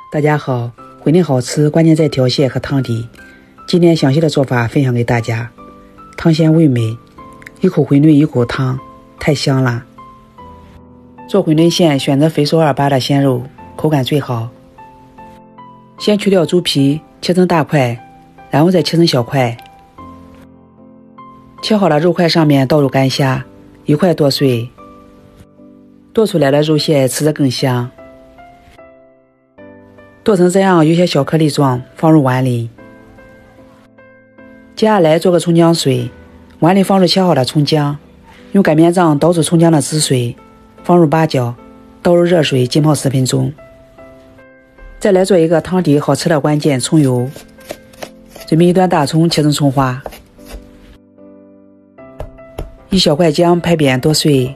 大家好，馄饨好吃，关键在调馅和汤底。今天详细的做法分享给大家。汤鲜味美，一口馄饨一口汤，太香了。做馄饨馅选择肥瘦二八的鲜肉，口感最好。先去掉猪皮，切成大块，然后再切成小块。切好了肉块上面倒入干虾，一块剁碎。剁出来的肉馅吃着更香。剁成这样有些小颗粒状，放入碗里。接下来做个葱姜水，碗里放入切好的葱姜，用擀面杖捣出葱姜的汁水，放入八角，倒入热水浸泡10分钟。再来做一个汤底好吃的关键，葱油。准备一段大葱切成葱花，一小块姜拍扁剁碎，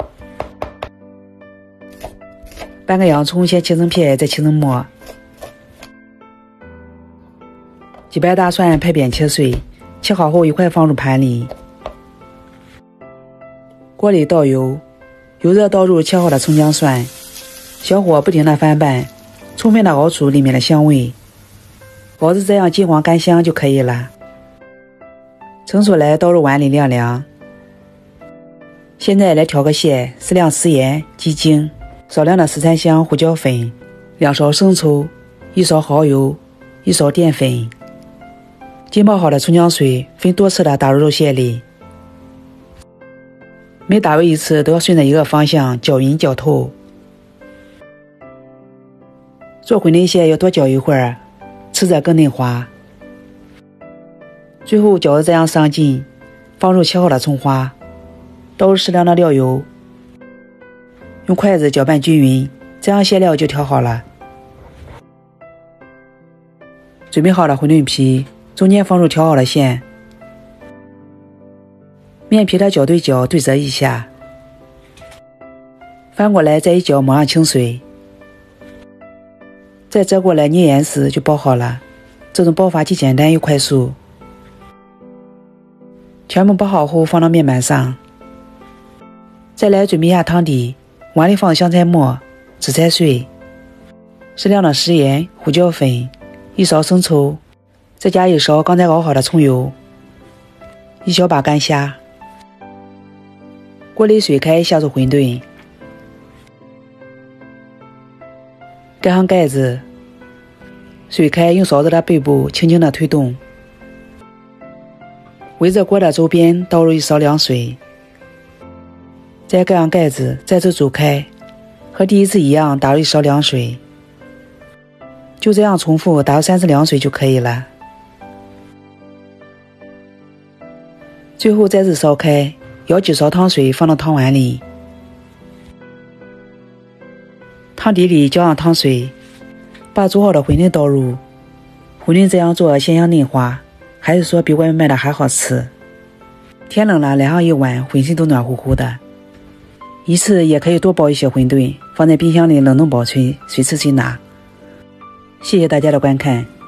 半个洋葱先切成片，再切成末，几瓣大蒜拍扁切碎，切好后一块放入盘里。锅里倒油，油热倒入切好的葱姜蒜，小火不停地翻拌，充分地熬出里面的香味，熬至这样金黄干香就可以了。盛出来倒入碗里晾凉。现在来调个馅，适量食盐、鸡精，少量的十三香、胡椒粉，2勺生抽，1勺蚝油，1勺淀粉。浸泡好的葱姜水分多次的打入肉馅里，每打入一次都要顺着一个方向搅匀搅透。做馄饨馅要多搅一会儿，吃着更嫩滑。最后搅得这样上劲，放入切好的葱花，倒入适量的料油，用筷子搅拌均匀，这样馅料就调好了。准备好了馄饨皮，中间放入调好的馅，面皮的角对角对折一下，翻过来再一搅抹上清水，再折过来捏严实就包好了。这种包法既简单又快速。全部包好后放到面板上，再来准备一下汤底，碗里放香菜末、紫菜碎，适量的食盐、胡椒粉，1勺生抽，再加1勺刚才熬好的葱油，1小把干虾。锅里水开，下入馄饨，盖上盖子，水开，用勺子的背部轻轻地推动，围着锅的周边倒入1勺凉水，再盖上盖子，再次煮开，和第一次一样打入1勺凉水，就这样重复打入3次凉水就可以了。最后再次烧开，舀几勺汤水放到汤碗里，汤底里浇上汤水，把煮好的馄饨倒入。馄饨这样做鲜香嫩滑，还是说比外面卖的还好吃。天冷了，来上一碗，浑身都暖乎乎的。一次也可以多包一些馄饨，放在冰箱里冷冻保存，随吃随拿。谢谢大家的观看。